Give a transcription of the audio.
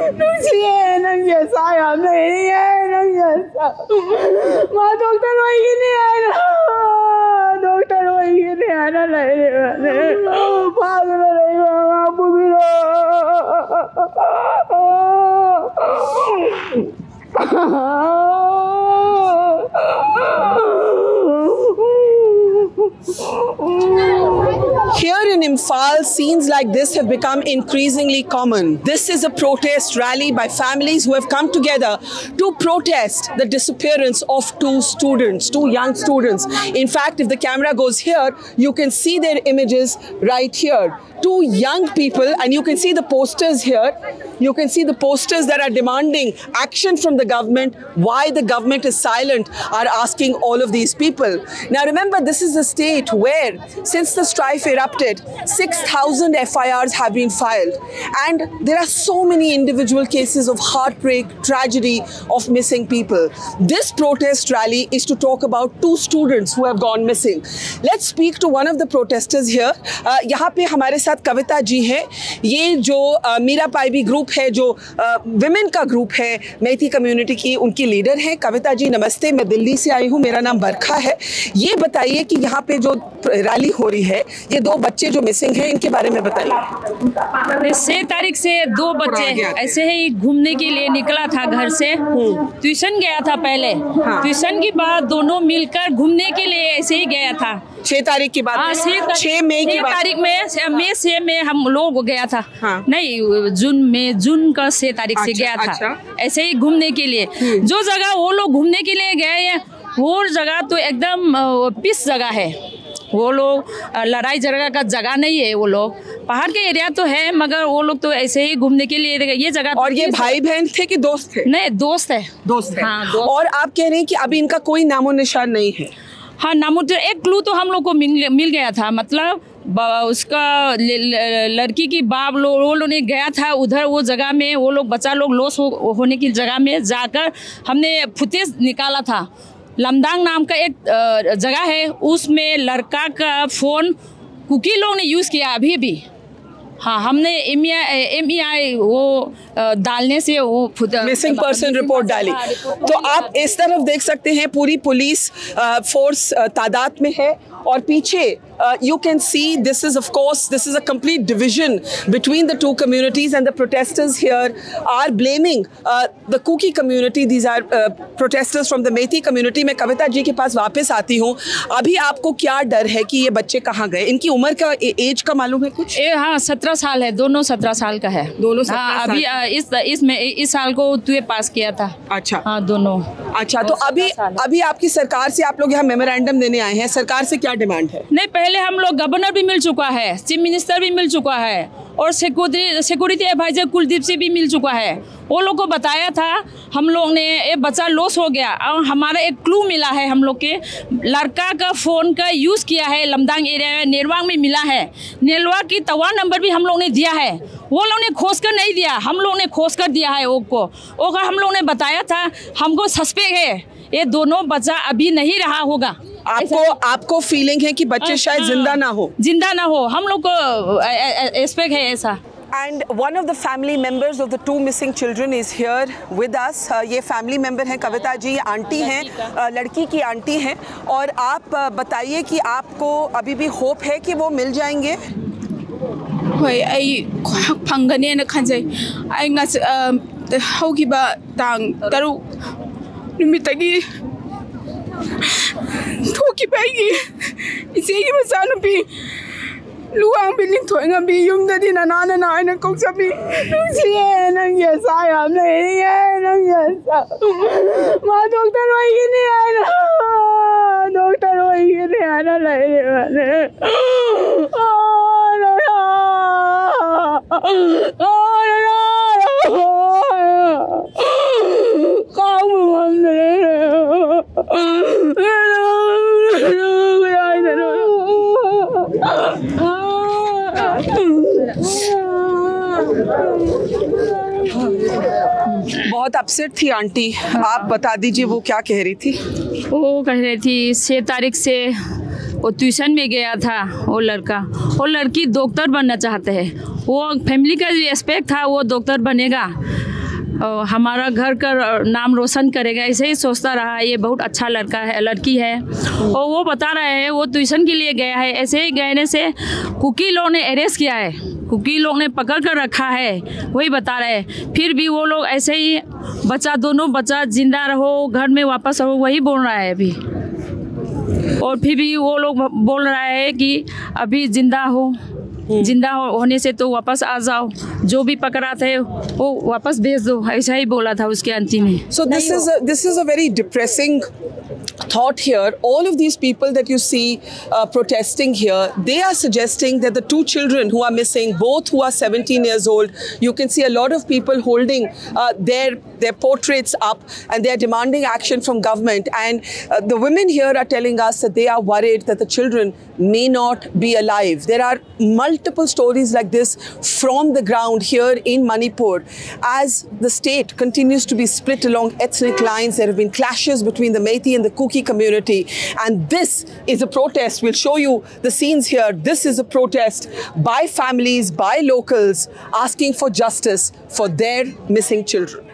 Nusiye nang yesa ya nahi hai nang yesa. Ma doctor hoigi nahi hai na. Doctor hoigi nahi hai na nahi. Pagla nahi ma bugiro. Here in Imphal, scenes like this have become increasingly common. This is a protest rally by families who have come together to protest the disappearance of two young students. In fact, if the camera goes here, you can see their images right here. Two young people, and you can see the posters here. You can see the posters that are demanding action from the government. Why the government is silent are asking all of these people. Now remember, this is a state where, since the strife erupted, 6,000 FIRs have been filed. And there are so many individual cases of heartbreak, tragedy, of missing people. This protest rally is to talk about two students who have gone missing. Let's speak to one of the protesters here. यहाँ पे हमारे साथ कविता जी हैं. ये जो Meera पाइबी group है, जो women का ग्रुप है मेथी कम्युनिटी की, उनकी लीडर हैं. कविता जी नमस्ते, मैं दिल्ली से आई हूँ, मेरा नाम बरखा है. ये बताइए कि यहाँ पे जो रैली हो रही है, ये दो बच्चे जो मिसिंग हैं, इनके बारे में बताइए. 6 तारीख से 2 बच्चे ऐसे ही घूमने के लिए निकला था घर से. ट्यूशन गया था पहले. ट्यूशन के बाद दोनों मिलकर घूमने के लिए ऐसे ही गया था. 6 तारीख की बात, 6 मई की बात. तारीख में हम लोग गया था. नहीं, जून का 6 तारीख से गया था. ऐसे ही घूमने के लिए. जो जगह वो लोग घूमने के लिए गए हैं, वो जगह तो एकदम पीस जगह है. वो लोग लड़ाई झगड़ा का जगह नहीं है. वो लोग पहाड़ के एरिया तो है, मगर वो लोग तो ऐसे ही घूमने के लिए ये जगह. और ये भाई बहन थे कि दोस्त थे? नहीं, दोस्त है. हाँ, दोस्त. और आप कह रहे हैं कि अभी इनका कोई नामो निशान नहीं है? हाँ, नामो एक क्लू तो हम लोग को मिल गया था. मतलब उसका लड़की की बाप लोग ने गया था उधर, वो जगह में वो लोग बच्चा लोग लॉस होने की जगह में जाकर हमने फुटेज निकाला था. लमदांग नाम का एक जगह है, उसमें लड़का का फ़ोन कुकी लोग ने यूज़ किया अभी भी. हाँ, हमने MEI वो डालने से वो मिसिंग पर्सन रिपोर्ट डाली. तो आप इस तरफ देख सकते हैं, पूरी पुलिस फोर्स तादाद में है. और पीछे you can see this is a complete division between the two communities, and the protesters here are blaming the Kuki community. These are protesters from the Methi community. मैं कविता जी के पास वापस आती हूँ. अभी आपको क्या डर है कि ये बच्चे कहाँ गए? इनकी उम्र का एज का मालूम है कुछ? हाँ, 17 साल है. दोनों 17 साल का है. दोनों 17 साल. अभी इस साल को 12 पास किया था. अच्छा. हाँ, दोनों. अच्छा, तो अभी आपकी सरकार से आप लोग यहाँ मेमोरेंडम देने आए हैं. सरकार से क्या डिमांड है? नहीं, पहले हम लोग गवर्नर भी मिल चुका है, चीफ मिनिस्टर भी मिल चुका है, और सिक्योरिटी एडवाइजर कुलदीप से भी मिल चुका है. वो लोग को बताया था हम लोग ने, ये बच्चा लॉस हो गया और हमारा एक क्लू मिला है. हम लोग के लड़का का फ़ोन का यूज़ किया है लमदांग एरिया में, नेरवांग में मिला है. नेरवा की तवा नंबर भी हम लोग ने दिया है. वो लोग ने खोज कर नहीं दिया, हम लोग ने खोज कर दिया है. वो हम लोग ने बताया था हमको सस्पेक्ट है, ये दोनों बच्चा अभी नहीं रहा होगा. आपको फीलिंग है कि बच्चे शायद जिंदा ना हो? हम लोग को एक्सपेक्ट है ऐसा. And one of the family members of the two missing children is here with us. ये family member हैं कविता जी, आंटी हैं, लड़की की आंटी हैं. और आप बताइए कि आपको अभी भी होप है कि वो मिल जाएंगे? होय, आई फंगने न खंजै. आई ngas हौकिबा तांग तरु निमितगी थोकिबागी इसेगी मचानुपी luang biling thoi nga bi yum da din na na kok sa bi siye nang yesa ya nahi hai nang yesa. Ma doctor hoigi nahi hai na. Doctor hoigi nahi hai na nahi. बहुत upset थी aunty. आप बता दीजिए वो क्या कह रही थी? वो कह रही थी 6 तारीख से वो ट्यूशन में गया था. वो लड़का, वो लड़की डॉक्टर बनना चाहते हैं. वो फैमिली का जो एस्पेक्ट था वो डॉक्टर बनेगा. और हमारा घर का नाम रोशन करेगा, ऐसे ही सोचता रहा। ये बहुत अच्छा लड़का है, लड़की है। और वो बता रहे हैं वो ट्यूशन के लिए गया है, ऐसे ही गए से कुकी लोग ने अरेस्ट किया है, कुकी लोग ने पकड़ कर रखा है, वही बता रहे हैं। फिर भी वो लोग ऐसे ही बच्चा, दोनों बच्चा जिंदा रहो, घर में वापस रहो, वही बोल रहा है अभी। और फिर भी वो लोग बोल रहा है कि अभी जिंदा हो, जिंदा होने से तो वापस आ जाओ, जो भी पकड़ा थे वो वापस भेज दो, ऐसा ही बोला था उसके अंतिम में। So this is a very depressing thought here. All of these people that you see protesting here, they are suggesting that the two children who are missing, both who are 17 years old, you can see a lot of people holding their portraits up, and they are demanding action from government. And the women here are telling us that they are worried that the children may not be alive. There are multiple stories like this from the ground here in Manipur. As the state continues to be split along ethnic lines, there have been clashes between the Meiteis and the Kuki community. And this is a protest. We'll show you the scenes here. This is a protest by families, by locals, asking for justice for their missing children.